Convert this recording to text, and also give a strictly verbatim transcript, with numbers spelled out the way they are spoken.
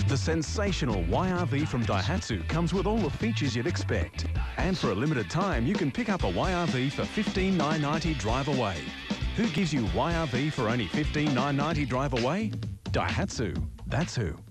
The sensational Y R V from Daihatsu comes with all the features you'd expect. And for a limited time, you can pick up a Y R V for fifteen thousand nine hundred ninety drive away. Who gives you Y R V for only fifteen thousand nine hundred ninety drive away? Daihatsu. That's who.